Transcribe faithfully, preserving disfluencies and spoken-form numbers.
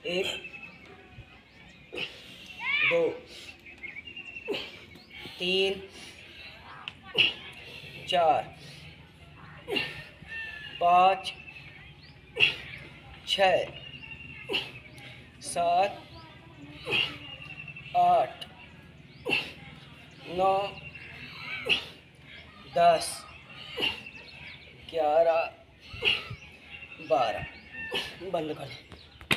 एक, दो, तीन, चार, पाँच, छः, सात, आठ, नौ, दस, ग्यारह, बारह। बंद कर दो।